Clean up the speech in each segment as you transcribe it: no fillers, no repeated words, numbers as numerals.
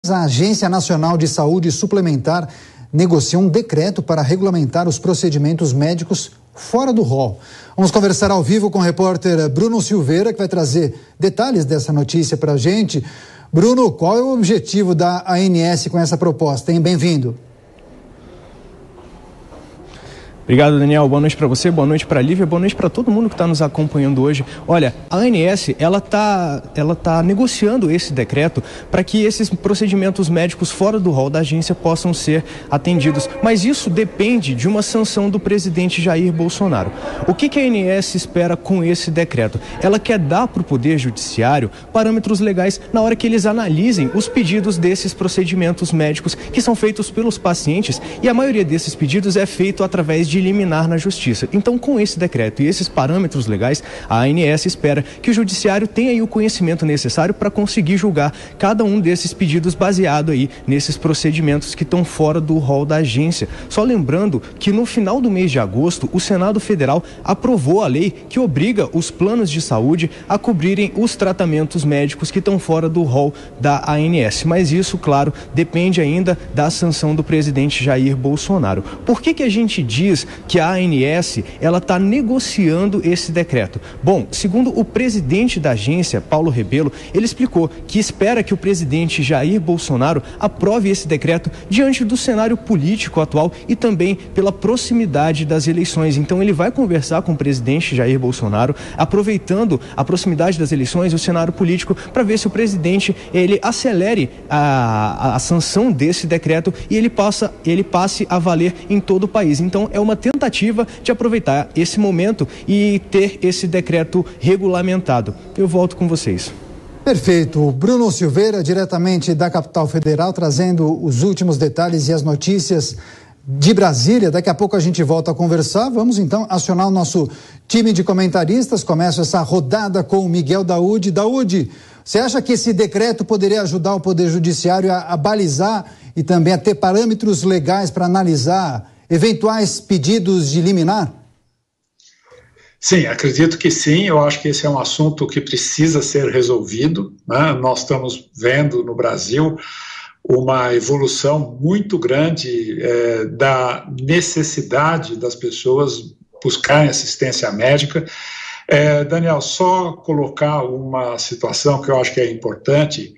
A Agência Nacional de Saúde Suplementar negociou um decreto para regulamentar os procedimentos médicos fora do rol. Vamos conversar ao vivo com o repórter Bruno Silveira, que vai trazer detalhes dessa notícia para a gente. Bruno, qual é o objetivo da ANS com essa proposta, hein? Bem-vindo. Obrigado, Daniel. Boa noite para você, boa noite para a Lívia, boa noite para todo mundo que está nos acompanhando hoje. Olha, a ANS, ela tá negociando esse decreto para que esses procedimentos médicos fora do rol da agência possam ser atendidos. Mas isso depende de uma sanção do presidente Jair Bolsonaro. O que a ANS espera com esse decreto? Ela quer dar para o Poder Judiciário parâmetros legais na hora que eles analisem os pedidos desses procedimentos médicos que são feitos pelos pacientes, e a maioria desses pedidos é feito através de liminar na justiça. Então, com esse decreto e esses parâmetros legais, a ANS espera que o judiciário tenha aí o conhecimento necessário para conseguir julgar cada um desses pedidos baseado aí nesses procedimentos que estão fora do rol da agência. Só lembrando que no final do mês de agosto, o Senado Federal aprovou a lei que obriga os planos de saúde a cobrirem os tratamentos médicos que estão fora do rol da ANS. Mas isso, claro, depende ainda da sanção do presidente Jair Bolsonaro. Por que a gente diz que a ANS ela está negociando esse decreto? Bom, segundo o presidente da agência, Paulo Rebelo, ele explicou que espera que o presidente Jair Bolsonaro aprove esse decreto diante do cenário político atual e também pela proximidade das eleições. Então ele vai conversar com o presidente Jair Bolsonaro, aproveitando a proximidade das eleições, o cenário político, para ver se o presidente ele acelere a sanção desse decreto e ele passe a valer em todo o país. Então é uma tentativa de aproveitar esse momento e ter esse decreto regulamentado. Eu volto com vocês. Perfeito. Bruno Silveira, diretamente da capital federal, trazendo os últimos detalhes e as notícias de Brasília. Daqui a pouco a gente volta a conversar. Vamos então acionar o nosso time de comentaristas. Começa essa rodada com o Miguel Daúde. Daúde, você acha que esse decreto poderia ajudar o Poder Judiciário a balizar e também a ter parâmetros legais para analisar eventuais pedidos de liminar? Sim, acredito que sim. Eu acho que esse é um assunto que precisa ser resolvido, né? Nós estamos vendo no Brasil uma evolução muito grande da necessidade das pessoas buscarem assistência médica. Daniel, só colocar uma situação que eu acho que é importante.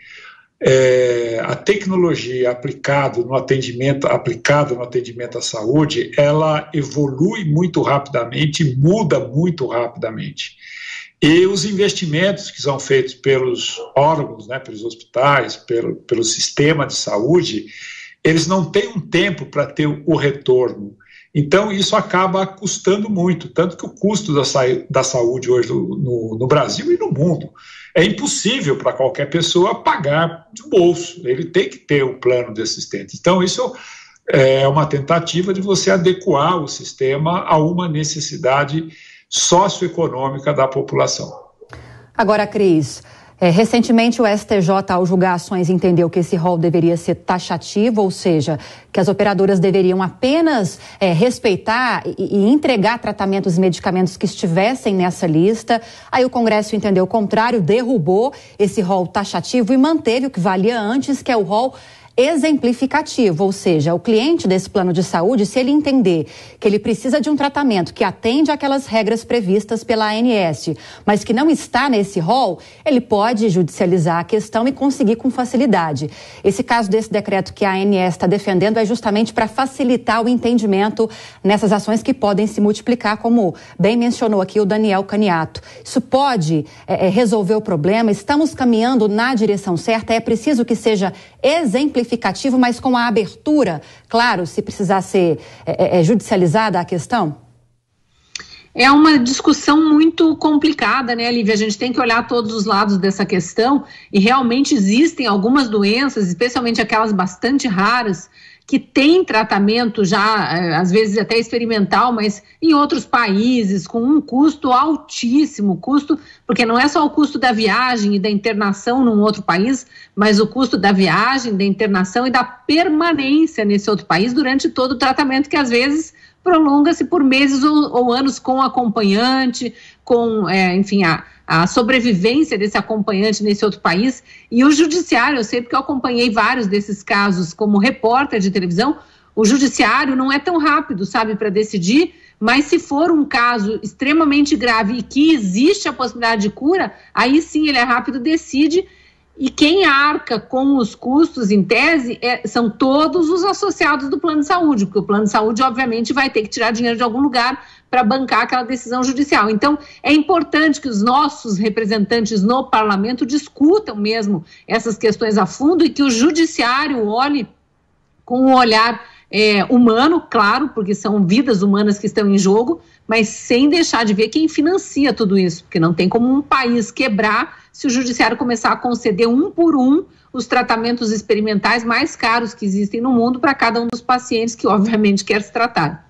A tecnologia aplicada no atendimento à saúde, ela evolui muito rapidamente, muda muito rapidamente. E os investimentos que são feitos pelos órgãos, né, pelos hospitais, pelo sistema de saúde, eles não têm um tempo para ter o retorno. Então, isso acaba custando muito, tanto que o custo da saúde hoje no Brasil e no mundo é impossível para qualquer pessoa pagar de bolso. Ele tem que ter um plano de assistente. Então, isso é uma tentativa de você adequar o sistema a uma necessidade socioeconômica da população. Agora, Cris, recentemente o STJ, ao julgar ações, entendeu que esse rol deveria ser taxativo, ou seja, que as operadoras deveriam apenas respeitar e entregar tratamentos e medicamentos que estivessem nessa lista. Aí o Congresso entendeu o contrário, derrubou esse rol taxativo e manteve o que valia antes, que é o rol exemplificativo, ou seja, o cliente desse plano de saúde, se ele entender que ele precisa de um tratamento que atende àquelas regras previstas pela ANS, mas que não está nesse rol, ele pode judicializar a questão e conseguir com facilidade. Esse caso desse decreto que a ANS está defendendo é justamente para facilitar o entendimento nessas ações que podem se multiplicar, como bem mencionou aqui o Daniel Caniato. Isso pode resolver o problema, estamos caminhando na direção certa, é preciso que seja exemplificativo, mas com a abertura, claro, se precisar ser judicializada a questão? É uma discussão muito complicada, né, Lívia? A gente tem que olhar todos os lados dessa questão e realmente existem algumas doenças, especialmente aquelas bastante raras, que têm tratamento já, às vezes até experimental, mas em outros países, com um custo altíssimo, porque não é só o custo da viagem e da internação num outro país, mas o custo da viagem, da internação e da permanência nesse outro país durante todo o tratamento, que às vezes prolonga-se por meses ou anos com acompanhante, com, enfim, a sobrevivência desse acompanhante nesse outro país. E o judiciário, eu sei porque eu acompanhei vários desses casos como repórter de televisão, o judiciário não é tão rápido, sabe, para decidir, mas se for um caso extremamente grave e que existe a possibilidade de cura, aí sim ele é rápido, decide, e quem arca com os custos, em tese, são todos os associados do plano de saúde, porque o plano de saúde, obviamente, vai ter que tirar dinheiro de algum lugar para bancar aquela decisão judicial. Então, é importante que os nossos representantes no parlamento discutam mesmo essas questões a fundo e que o judiciário olhe com um olhar humano, claro, porque são vidas humanas que estão em jogo, mas sem deixar de ver quem financia tudo isso, porque não tem como um país quebrar se o judiciário começar a conceder um por um os tratamentos experimentais mais caros que existem no mundo para cada um dos pacientes que, obviamente, quer se tratar.